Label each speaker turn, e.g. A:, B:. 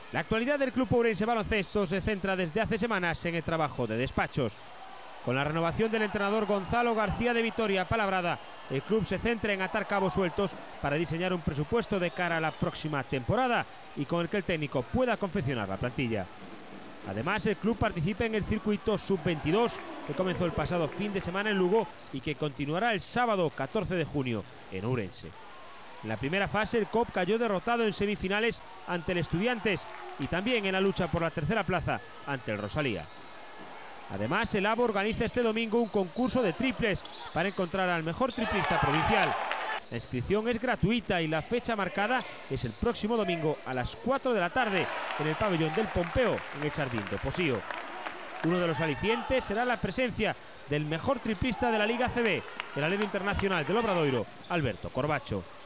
A: La actualidad del Club Ourense Baloncesto se centra desde hace semanas en el trabajo de despachos. Con la renovación del entrenador Gonzalo García de Vitoria Palabrada, el club se centra en atar cabos sueltos para diseñar un presupuesto de cara a la próxima temporada y con el que el técnico pueda confeccionar la plantilla. Además, el club participa en el circuito Sub-22 que comenzó el pasado fin de semana en Lugo y que continuará el sábado 14 de junio en Ourense. En la primera fase, el COP cayó derrotado en semifinales ante el Estudiantes y también en la lucha por la tercera plaza ante el Rosalía. Además, el ABO organiza este domingo un concurso de triples para encontrar al mejor triplista provincial. La inscripción es gratuita y la fecha marcada es el próximo domingo a las 4 de la tarde en el pabellón del Pompeo, en el Jardín de Posío. Uno de los alicientes será la presencia del mejor triplista de la Liga ACB, el alero internacional del Obradoiro, Alberto Corbacho.